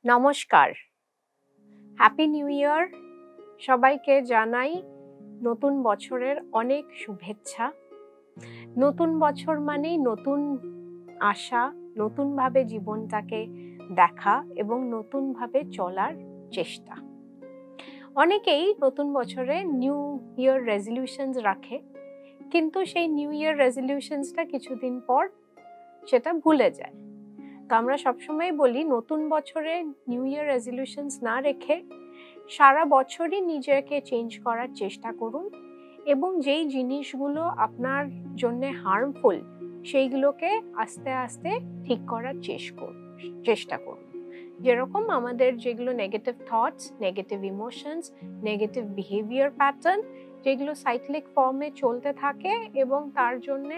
নমস্কার, happy new year. সবাইকে জানাই নতুন বছরের অনেক শুভেচ্ছা। নতুন বছর মানেই নতুন আশা, নতুনভাবে জীবনটাকে দেখা এবং নতুনভাবে চলার চেষ্টা। অনেকেই নতুন বছরে নিউ ইয়ার রেজলিউশনস রাখে, কিন্তু সেই নিউ ইয়ার রেজলিউশনসটা কিছুদিন পর সেটা ভুলে যায়। তো আমরা সবসময় বলি নতুন বছরে নিউ ইয়ার রেজলিউশনস না রেখে সারা বছরই নিজেকে চেঞ্জ করার চেষ্টা করুন এবং যেই জিনিসগুলো আপনার জন্য হার্মফুল সেইগুলোকে আস্তে আস্তে ঠিক করার চেষ্টা করুন। যেরকম আমাদের যেগুলো negative thoughts, negative emotions, negative behaviour pattern যেগুলো সাইক্লিক ফর্মে চলতে থাকে এবং তার জন্যে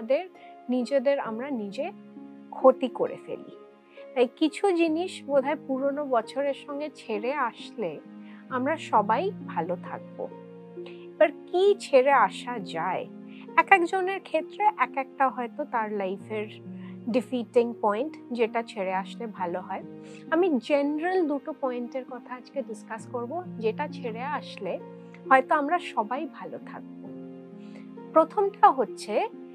আমরা নিজে ক্ষতি করে ফেলি। তাই কিছু জিনিস বোধহয় পুরনো বছরের সঙ্গে ছেড়ে আসলে আমরা সবাই ভালো থাকবো। এবার কি ছেড়ে আসা যায়? এক একজনের ক্ষেত্রে এক একটা হয়তো তার লাইফের ডিফিটিং পয়েন্ট যেটা ছেড়ে আসলে ভালো হয়। আমি জেনারেল দুটো পয়েন্টের কথা আজকে ডিসকাস করব, যেটা ছেড়ে আসলে হয়তো আমরা সবাই ভালো থাকবো। প্রথমটা হচ্ছে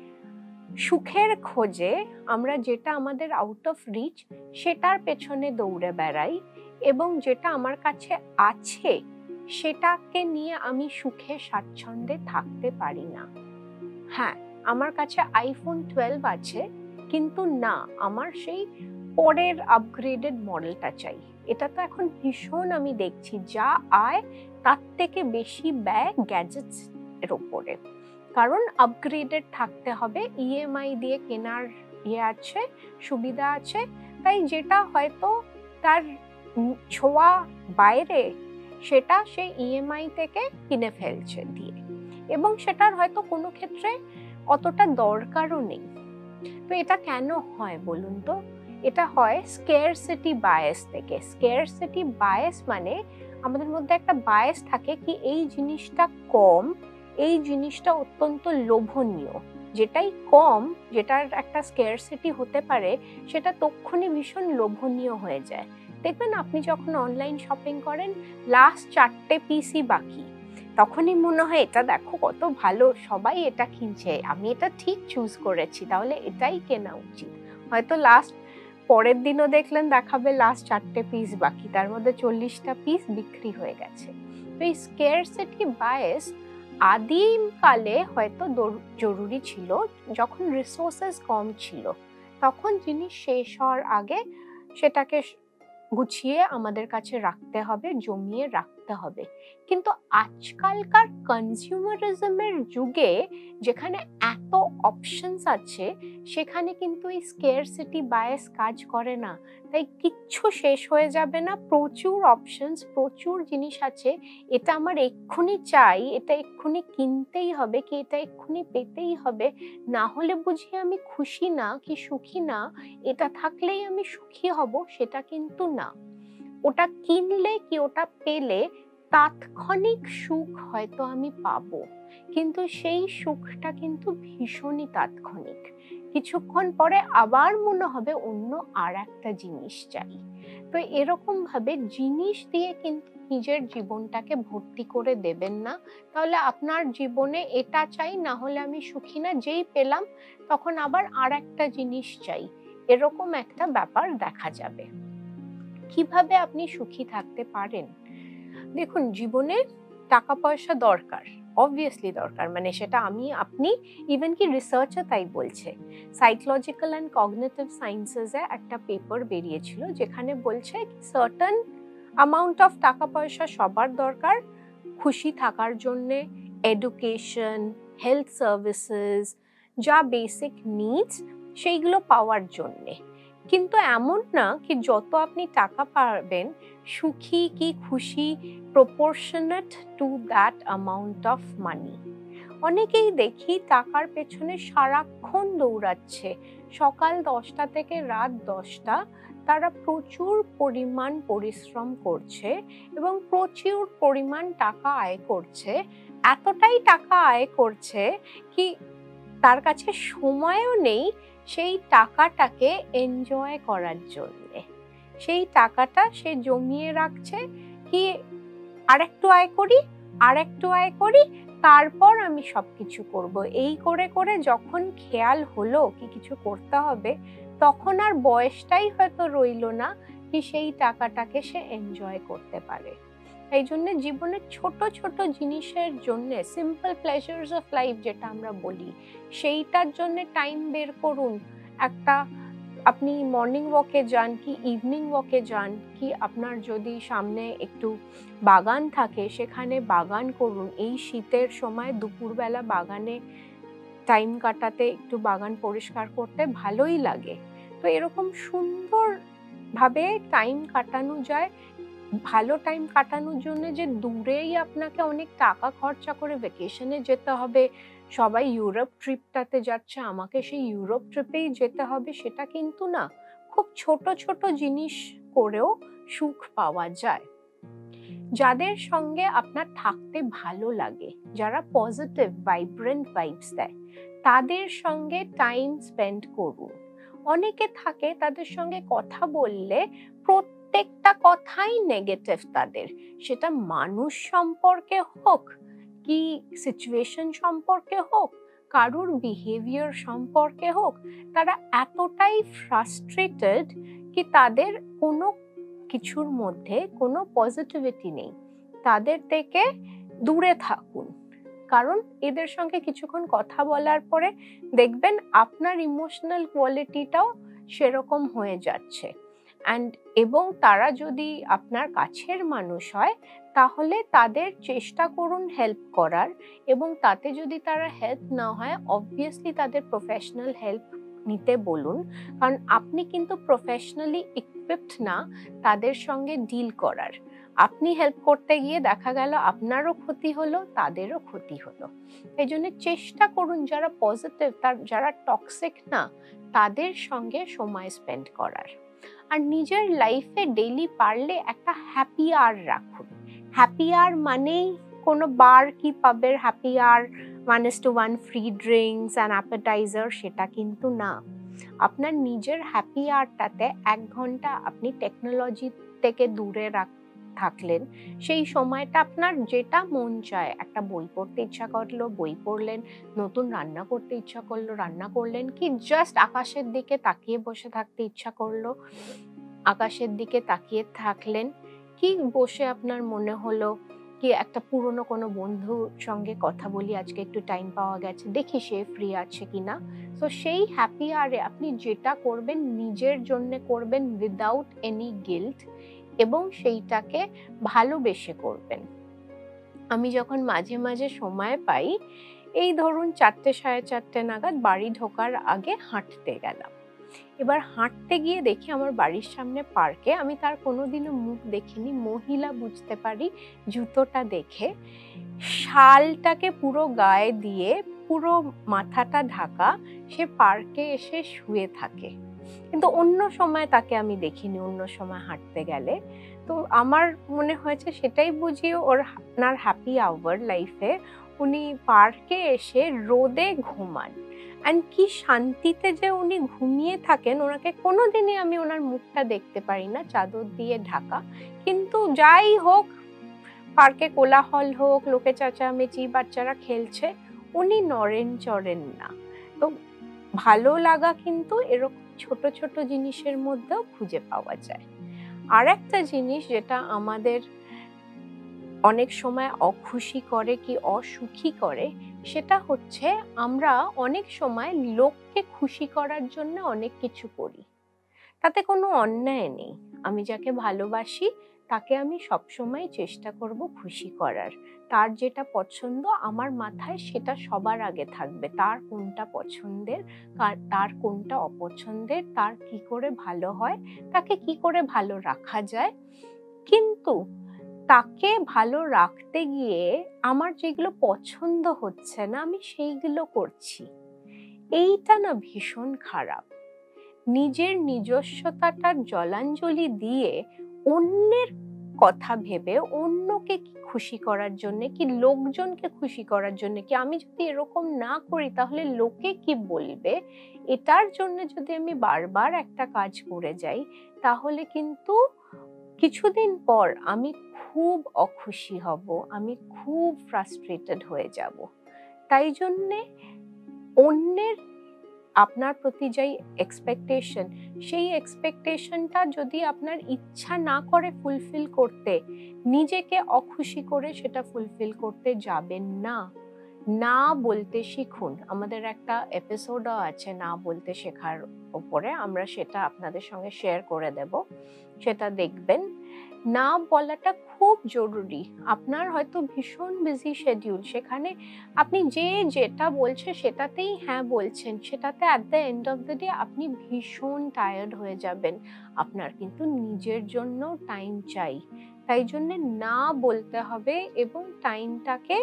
সুখের খোঁজে আমরা যেটা আমাদের আউট অফ রিচ সেটার পেছনে দৌড়ে বেড়াই এবং যেটা আমার কাছে আছে সেটাকে নিয়ে আমি সুখে স্বাচ্ছন্দ্যে থাকতে পারি না। হ্যাঁ, আমার কাছে আইফোন 12 আছে, কিন্তু না, আমার সেই পরের আপগ্রেডেড মডেলটা চাই। এটা তো এখন ভীষণ আমি দেখছি, যা আয় তার থেকে বেশি ব্যয় গ্যাজেটস এর উপরে, কারণ আপগ্রেডেড থাকতে হবে, ইএমআই দিয়ে কেনার আছে, সুবিধা আছে। তাই যেটা হয়তো তার ছোঁয়া বাইরে সেটা সেই ইএমআই থেকে কিনে ফেলছে দিয়ে, এবং সেটার হয়তো কোনো ক্ষেত্রে অতটা দরকারও নেই। তো এটা কেন হয় বলুন তো? এটা হয় স্কেরসিটি বায়াস থেকে। স্কেরসিটি বায়াস মানে আমাদের মধ্যে একটা বায়াস থাকে কি এই জিনিসটা কম, এই জিনিসটা অত্যন্ত লোভনীয়। যেটাই কম, যেটার একটা স্কেরসিটি হতে পারে, সেটা তক্ষুনি ভীষণ লোভনীয় হয়ে যায়। দেখবেন আপনি যখন অনলাইন শপিং করেন, লাস্ট 4টে পিসই বাকি, তখনই মনে হয় এটা দেখো কত ভালো, সবাই এটা কিনছে, আমি এটা ঠিক চুজ করেছি, তাহলে এটাই কেনা উচিত। হয়তো পরের দিনও দেখলেন দেখাবে লাস্ট 4টে পিস বাকি, তার মধ্যে 40টা পিস বিক্রি হয়ে গেছে। তো এই স্কেরসিটি বায়াস আদিমকালে হয়তো জরুরি ছিল, যখন রিসোর্সেস কম ছিল, তখন জিনিস শেষ হওয়ার আগে সেটাকে গুছিয়ে আমাদের কাছে রাখতে হবে, জমিয়ে রাখতে হবে। কিন্তু আজকালকার কনজিউমারিজমের যুগে যেখানে এত অপশনস আছে, সেখানে কিন্তু এই স্কেরসিটি বায়াস কাজ করে না। তাই কিচ্ছু শেষ হয়ে যাবে না, প্রচুর অপশনস, প্রচুর জিনিস আছে, এটা আমার এক্ষুনি চাই, এটা এক্ষুনি কিনতেই হবে, কি এটা এক্ষুনি পেতেই হবে, না হলে বুঝি আমি খুশি না কি সুখী না, এটা থাকলেই আমি সুখী হব, সেটা কিন্তু না। ওটা কিনলে কি ওটা পেলে তাৎক্ষণিক সুখ হয়তো আমি পাবো, কিন্তু সেই সুখটা কিন্তু ভীষণই তাৎক্ষণিক। কিছুক্ষণ পরে আবার মনে হবে অন্য আর একটা জিনিস চাই। তো এরকম ভাবে জিনিস দিয়ে কিন্তু নিজের জীবনটাকে ভর্তি করে দেবেন না, তাহলে আপনার জীবনে এটা চাই, না হলে আমি সুখী না, যেই পেলাম তখন আবার আর একটা জিনিস চাই, এরকম একটা ব্যাপার দেখা যাবে। কিভাবে আপনি সুখী থাকতে পারেন? দেখুন, জীবনে টাকা পয়সা দরকার, অবভিয়াসলি দরকার, মানে সেটা আপনি ইভেন কি রিসার্চও তাই বলছে। সাইকোলজিক্যাল অ্যান্ড কগনিটিভ সায়েন্সেসে একটা পেপার বেরিয়েছিল যেখানে বলছে সার্টেন অ্যামাউন্ট অফ টাকা পয়সা সবার দরকার খুশি থাকার জন্যে, এডুকেশন, হেলথ সার্ভিসেস, যা বেসিক নিডস সেইগুলো পাওয়ার জন্যে। কিন্তু এমন না কি যত আপনি টাকা পাবেন সুখী কি খুশি proportionate to that amount of money. অনেকেই দেখি টাকার পেছনে সারাক্ষণ দৌড়াচ্ছে, সকাল 10টা থেকে রাত 10টা তারা প্রচুর পরিমাণ পরিশ্রম করছে এবং প্রচুর পরিমাণ টাকা আয় করছে। এতটাই টাকা আয় করছে কি তার কাছে সময়ও নেই সেই টাকাটাকে এনজয় করার জন্যে। সেই টাকাটা সে জমিয়ে রাখছে কি আরেকটু আয় করি, আরেকটু আয় করি, তারপর আমি সবকিছু করব। এই করে করে যখন খেয়াল হলো কি কিছু করতে হবে, তখন আর বয়সটাই হয়তো রইলো না কি সেই টাকাটাকে সে এনজয় করতে পারে। এই জন্য জীবনের ছোট ছোট জিনিসের জন্য, সিম্পল প্লেজার্স অফ লাইফ যেটা আমরা বলি, সেইটার জন্য টাইম বের করুন। একটা আপনি মর্নিং ওয়াকে যান কি ইভিনিং ওয়াকে যান, কি আপনার যদি সামনে একটু বাগান থাকে সেখানে বাগান করুন। এই শীতের সময় দুপুরবেলা বাগানে টাইম কাটাতে, একটু বাগান পরিষ্কার করতে ভালোই লাগে। তো এরকম সুন্দর ভাবে টাইম কাটানো যায়। ভালো টাইম কাটানোর জন্য যে দূরেই আপনাকে অনেক টাকা খরচা করে ভ্যাকেশনে যেতে হবে, সবাই ইউরোপ ট্রিপটাতে যাচ্ছে, আমাকে সেই ইউরোপ ট্রিপেই যেতে হবে, সেটা কিন্তু না। খুব ছোট ছোট জিনিস করেও সুখ পাওয়া যায়। যাদের সঙ্গে আপনার থাকতে ভালো লাগে, যারা পজিটিভ ভাইব্রেন্ট ভাইবস দেয়, তাদের সঙ্গে টাইম স্পেন্ড করুন। অনেকে থাকে তাদের সঙ্গে কথা বললে প্রত্যেকটা কথাই নেগেটিভ তাদের, সেটা মানুষ সম্পর্কে হোক কি সিচুয়েশন সম্পর্কে হোক, কারুর বিহেভিয়ার সম্পর্কে হোক, তারা এতটাই ফ্রাস্ট্রেটেড কি তাদের কোনো কিছুর মধ্যে কোনো পজিটিভিটি নেই। তাদের থেকে দূরে থাকুন, কারণ এদের সঙ্গে কিছুক্ষণ কথা বলার পরে দেখবেন আপনার ইমোশনাল কোয়ালিটিটাও সেরকম হয়ে যাচ্ছে। এবং তারা যদি আপনার কাছের মানুষ হয়, তাহলে তাদের চেষ্টা করুন হেল্প করার, এবং তাতে যদি তারা হেল্প না হয় অবভিয়াসলি তাদের প্রফেশনাল হেল্প নিতে বলুন, কারণ আপনি কিন্তু প্রফেশনালি ইকুইপড না তাদের সঙ্গে ডিল করার। আপনি হেল্প করতে গিয়ে দেখা গেল আপনারও ক্ষতি হলো, তাদেরও ক্ষতি হলো। এই জন্য চেষ্টা করুন যারা পজিটিভ, যারা টক্সিক না, তাদের সঙ্গে সময় স্পেন্ড করার। আর নিজের লাইফে ডেইলি পারলে একটা হ্যাপি আওয়ার রাখুন। হ্যাপি আওয়ার মানেই কোনো বার কি পাবের happy hour 1:1 free drinks and appetizer, সেটা কিন্তু না। আপনার নিজের হ্যাপি আওয়ারটাতে 1 ঘন্টা আপনি টেকনোলজি থেকে দূরে থাকলেন, সেই সময়টা আপনার যেটা মন চায়, একটা বই পড়তে ইচ্ছা করলো বই পড়লেন, নতুন রান্না করতে ইচ্ছা করলো রান্না করলেন, কি জাস্ট আকাশের দিকে তাকিয়ে বসে থাকতে ইচ্ছা করলো আকাশের দিকে তাকিয়ে থাকলেন, কি বসে আপনার মনে হলো কি একটা পুরনো কোনো বন্ধুর সঙ্গে কথা বলি, আজকে একটু টাইম পাওয়া গেছে, দেখি সে ফ্রি আছে কিনা। তো সেই হ্যাপি আওয়ারে আপনি যেটা করবেন নিজের জন্য করবেন উইদাউট এনি গিল্ট, এবং সেইটাকে ভালোবেসে করবেন। আমি যখন মাঝে মাঝে সময় পাই, এই ধরুন 4টে 4:30 নাগাদ বাড়ি ঢোকার আগে হাঁটতে গেলাম। এবার হাঁটতে গিয়ে দেখি আমার বাড়ির সামনে পার্কে, আমি তার কোনোদিনও মুখ দেখিনি, মহিলা বুঝতে পারি জুতোটা দেখে, শালটাকে পুরো গায়ে দিয়ে পুরো মাথাটা ঢাকা, সে পার্কে এসে শুয়ে থাকে। কিন্তু অন্য সময় তাকে আমি দেখিনি, অন্য সময় হাঁটতে গেলে। তো আমার মনে হয়েছে সেটাই বুঝি ওনার হ্যাপি আওয়ার লাইফে, উনি পার্কে এসে রোদে ঘুমান, অ্যান্ড কি শান্তিতে যে উনি ঘুমিয়ে থাকেন। ওনাকে কোনোদিনই আমি ওনার মুখটা দেখতে পারি না, চাদর দিয়ে ঢাকা। কিন্তু যাই হোক, পার্কে কোলাহল হোক, লোকে চেঁচামেচি, বাচ্চারা খেলছে, উনি নড়েন চড়েন না। তো ভালো লাগা কিন্তু এরকম ছোট ছোট জিনিসের মধ্যেও খুঁজে পাওয়া যায়। আর একটা জিনিস যেটা আমাদের অনেক সময় অখুশি করে কি অসুখী করে, সেটা হচ্ছে আমরা অনেক সময় লোককে খুশি করার জন্য অনেক কিছু করি। তাতে কোনো অন্যায় নেই। আমি যাকে ভালোবাসি তাকে আমি সবসময় চেষ্টা করব খুশি করার। তার যেটা পছন্দ আমার মাথায় সেটা সবার আগে থাকবে। তার কোনটা পছন্দের, তার কোনটা অপছন্দের, তার কি করে ভালো হয়, তাকে কি করে ভালো রাখা যায়। কিন্তু তাকে ভালো রাখতে গিয়ে আমার যেগুলো পছন্দ হচ্ছে না, আমি সেইগুলো করছি, এইটা না ভীষণ খারাপ। নিজের নিজস্বতাটার জলাঞ্জলি দিয়ে অন্যের কথা ভেবে অন্যকে কি খুশি করার জন্য, কি লোকজনকে খুশি করার জন্য, কি আমি যদি এরকম না করি তাহলে লোকে কি বলবে, এটার জন্য যদি আমি বারবার একটা কাজ করে যাই তাহলে কিন্তু কিছুদিন পর আমি খুব অখুশি হব, আমি খুব ফ্রাস্ট্রেটেড হয়ে যাব। তাই জন্যে অন্যের আপনার প্রতি যেই এক্সপেকটেশন, সেই এক্সপেকটেশনটা যদি আপনার ইচ্ছা না করে ফুলফিল করতে, নিজেকে অখুশি করে সেটা ফুলফিল করতে যাবেন না। না বলতে শিখুন। আমাদের একটা এপিসোডও আছে না বলতে শেখার উপরে, আমরা সেটা আপনাদের সঙ্গে শেয়ার করে দেব, সেটা দেখবেন। না বলাটা খুব জরুরি। আপনার হয়তো ভীষণ বিজি শিডিউল, সেখানে আপনি যেটা বলছে সেটাতেই হ্যাঁ বলছেন, সেটাতে at the end of the day আপনি ভীষণ টায়ার্ড হয়ে যাবেন। আপনার কিন্তু নিজের জন্য টাইম চাই। তাই জন্য না বলতে হবে এবং টাইমটাকে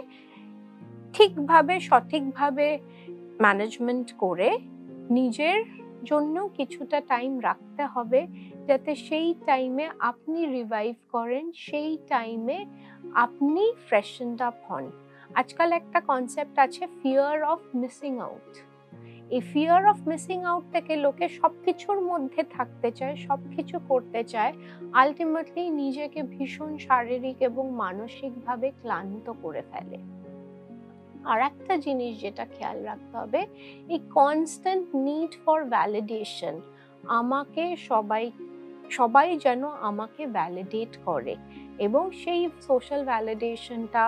ঠিকভাবে সঠিকভাবে ম্যানেজমেন্ট করে নিজের জন্য কিছুটা টাইম রাখতে হবে, যাতে সেই টাইমে আপনি রিভাইভ করেন, সেই টাইমে আপনি ফ্রেশনড আপ হন। আজকাল একটা কনসেপ্ট আছে ফিয়ার অফ মিসিং আউট। এই ফিয়ার অফ মিসিং আউট থেকে লোকে সবকিছুর মধ্যে থাকতে চায়, সবকিছু করতে চায়, আলটিমেটলি নিজেকে ভীষণ শারীরিক এবং মানসিকভাবে ক্লান্ত করে ফেলে। আর একটা জিনিস যেটা খেয়াল রাখতে হবে, এই কনস্ট্যান্ট নিড ফর ভ্যালিডেশন, আমাকে সবাই যেন আমাকে ভ্যালিডেট করে, এবং সেই সোশ্যাল ভ্যালিডেশনটা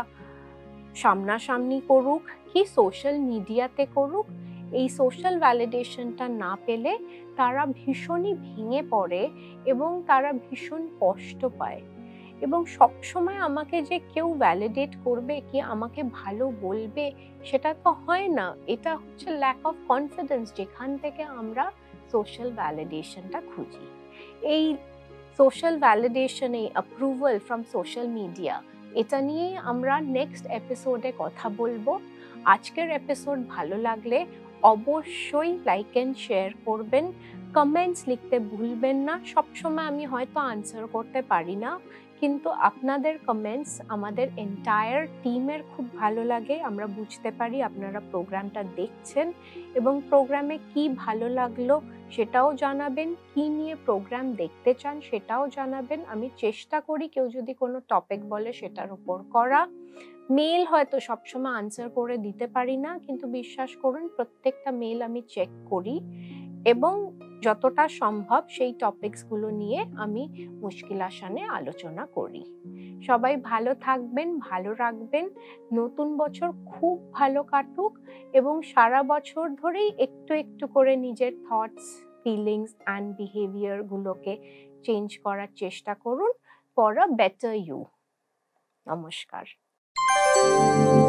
সামনাসামনি করুক কি সোশ্যাল মিডিয়াতে করুক, এই সোশ্যাল ভ্যালিডেশনটা না পেলে তারা ভীষণই ভেঙে পড়ে এবং তারা ভীষণ কষ্ট পায়। এবং সবসময় আমাকে যে কেউ ভ্যালিডেট করবে, কি আমাকে ভালো বলবে, সেটা তো হয় না। এটা হচ্ছে ল্যাক অফ কনফিডেন্স, যেখান থেকে আমরা সোশ্যাল ভ্যালিডেশনটা খুঁজি। এই সোশ্যাল ভ্যালিডেশন, এই অ্যাপ্রুভাল ফ্রম সোশ্যাল মিডিয়া, এটা নিয়েই আমরা নেক্সট এপিসোডে কথা বলবো। আজকের এপিসোড ভালো লাগলে অবশ্যই লাইক এন্ড শেয়ার করবেন, কমেন্টস লিখতে ভুলবেন না। সবসময় আমি হয়তো আনসার করতে পারি না, কিন্তু আপনাদের কমেন্টস আমাদের এন্টায়ার টিমের খুব ভালো লাগে। আমরা বুঝতে পারি আপনারা প্রোগ্রামটা দেখছেন এবং প্রোগ্রামে কি ভালো লাগলো সেটাও জানাবেন, কি নিয়ে প্রোগ্রাম দেখতে চান সেটাও জানাবেন। আমি চেষ্টা করি কেউ যদি কোনো টপিক বলে সেটার উপর করা। মেল হয়তো সবসময় আনসার করে দিতে পারি না, কিন্তু বিশ্বাস করুন প্রত্যেকটা মেল আমি চেক করি এবং যতটা সম্ভব সেই টপিকসগুলো নিয়ে আমি মুশকিলাসানে আলোচনা করি। সবাই ভালো থাকবেন, ভালো রাখবেন। নতুন বছর খুব ভালো কাটুক এবং সারা বছর ধরেই একটু একটু করে নিজের থটস, ফিলিংস অ্যান্ড বিহেভিয়ার গুলোকে চেঞ্জ করার চেষ্টা করুন ফর আ বেটার ইউ। নমস্কার।